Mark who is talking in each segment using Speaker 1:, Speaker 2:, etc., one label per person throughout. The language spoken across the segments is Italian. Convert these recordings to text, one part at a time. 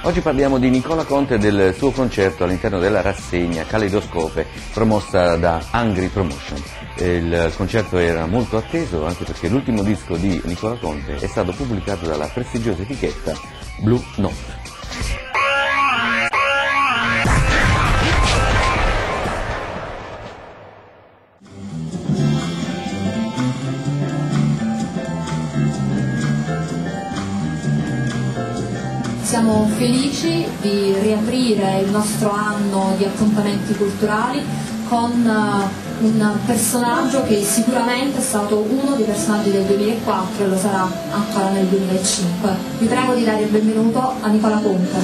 Speaker 1: Oggi parliamo di Nicola Conte e del suo concerto all'interno della rassegna Caleidoscope promossa da Angry Promotion. Il concerto era molto atteso anche perché l'ultimo disco di Nicola Conte è stato pubblicato dalla prestigiosa etichetta Blue Note.
Speaker 2: Siamo felici di riaprire il nostro anno di appuntamenti culturali con un personaggio che sicuramente è stato uno dei personaggi del 2004 e lo sarà ancora nel 2005. Vi prego di dare il benvenuto a Nicola Conte.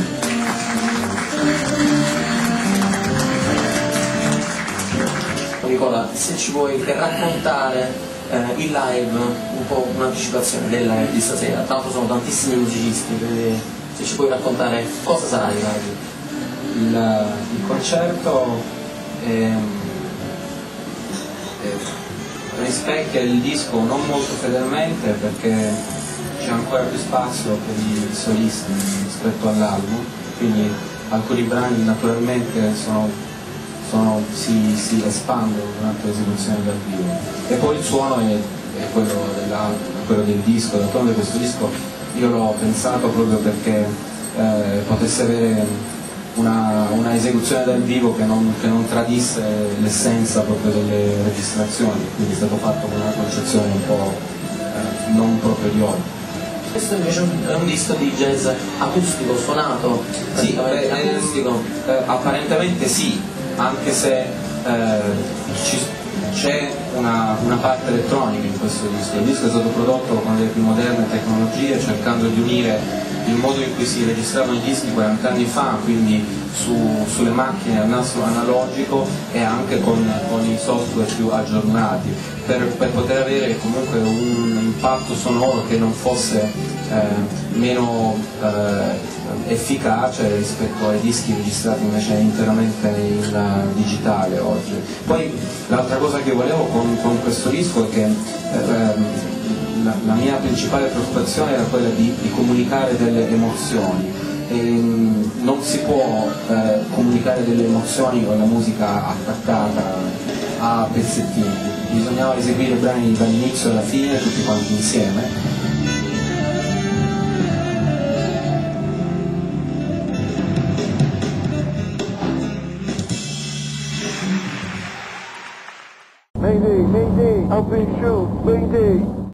Speaker 3: Nicola, se ci vuoi raccontare il live, un po' un'anticipazione del live di stasera, tanto sono tantissimi musicisti, quindi se ci puoi raccontare cosa sarà il live.
Speaker 4: Il concerto rispecchia il disco non molto fedelmente perché c'è ancora più spazio per i solisti rispetto all'album, quindi alcuni brani naturalmente si espandono durante l'esecuzione dal vivo e poi il suono è quello dell'album, quello del disco. D'altronde questo disco io l'ho pensato proprio perché potesse avere una esecuzione dal vivo che non tradisse l'essenza proprio delle registrazioni, quindi è stato fatto con una concezione un po' non proprio di oggi.
Speaker 3: Questo invece è un disco di jazz acustico, suonato?
Speaker 4: Sì,
Speaker 3: acustico?
Speaker 4: Apparentemente sì, anche se c'è una parte elettronica in questo disco. Il disco è stato prodotto con le più moderne tecnologie, cercando di unire il modo in cui si registravano i dischi 40 anni fa, quindi sulle macchine al nastro analogico e anche con i software più aggiornati, per poter avere comunque un impatto sonoro che non fosse meno efficace rispetto ai dischi registrati invece interamente in digitale oggi. Poi l'altra cosa che volevo con questo disco è che la mia principale preoccupazione era quella di comunicare delle emozioni e non si può comunicare delle emozioni con la musica attaccata a pezzettini, bisognava eseguire brani dall'inizio alla fine tutti quanti insieme.
Speaker 5: Mayday, Mayday, up and shoot, Mayday.